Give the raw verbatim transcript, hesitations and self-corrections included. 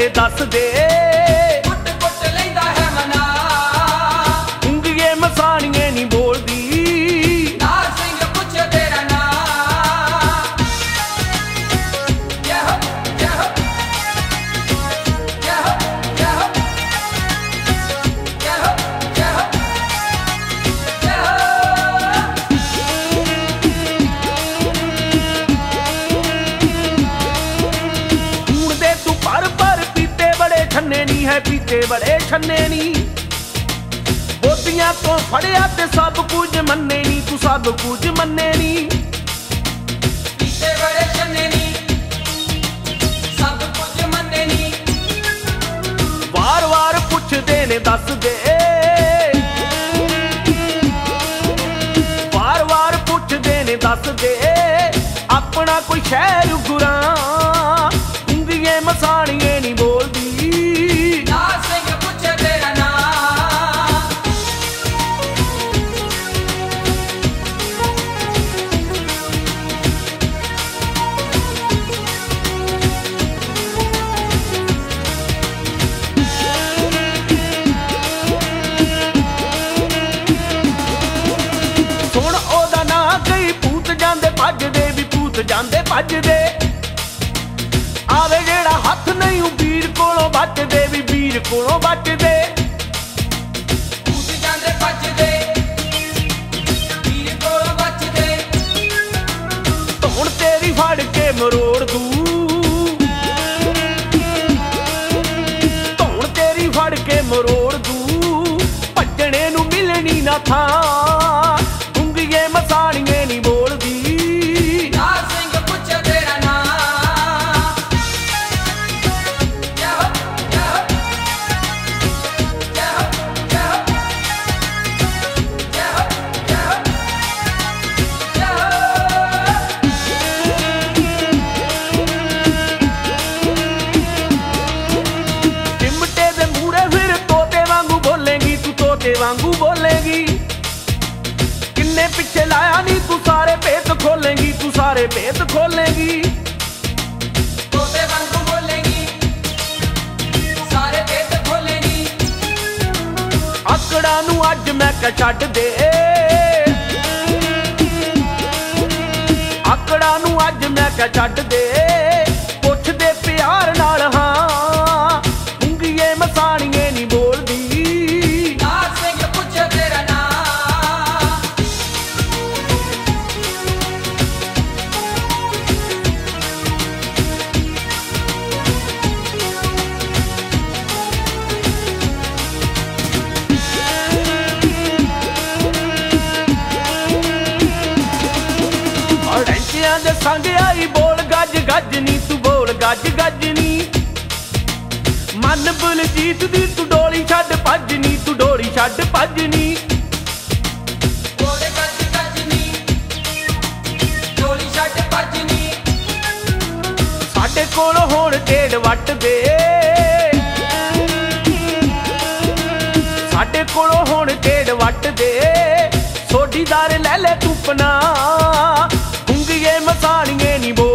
ने दस दे कुट कुट लैंदा है मना उंगलिए मसाणिए नी बोलदी नार सिंह पुछ तेरा ना जय हो जय हो जय हो जय हो जय हो जय हो जय हो खून दे तू पर पर पीते बड़े छन्ने नी है पीते बड़े छन्ने नी बोतियां तो फड़िया ते सब कुछ मन्ने नी तू सब कुछ मन्ने नी पीते बड़े छन्ने नी सब कुछ मन्ने नी वार वार पुछदे ने दस दे वार वार पुछदे ने दस दे अपना कोई शहर गुरा उंगलिए मसाणिए नी बोलदी नार सिंह पुछ तेरा ना सुन ओदा ना कई भूत जांदे भजदे भी भूत जांदे भजदे आवे जेड़ा हथ नहीं वीर कोलों बचदे भी वीर कोलों बचदे भूत जांदे भजदे वीर कोलों बचदे धौण तेरी फड़ के मरोड़ दू धौण तेरी फड़ के मरोड़ दू भजने नू मिलनी ना था उंगलिए मसाणिए नी बोलदी नार सिंह पुछ तेरा ना जय हो जय हो जय हो जय हो जय हो जय हो जय हो चिमटे दे मूरे फिर तोते वांगू बोलेगी तू तोते वांगू बोलेगी किन्ने पिछे लाया नी तू सारे भेद खोलेगी तू सारे भेद खोलेगी तोते वांगू बोलेगी सारे भेद खोलेगी आकड़ा नू अज मैं कह छड्ड दे आकड़ा नू अज मैं कह छड्ड दे पुछ दे प्यार नाल हां उंगलिए मसाणिए नी बोलदी नार सिंह पुछ तेरा ना अड़ैंचियां दे संग आई बोल गज गज नी तू बोल गज गज नी मन बलजीत दी तू डोली छड्ड भज नी तू डोली छड्ड भज नी बोले गज गज नी डोली छड्ड भज नी साडे कोल होण ढेड वट दे साडे कोल होण ढेड वट दे सोडीदार ले ले तू पना उंगलिए मसाणिए नी बोलदी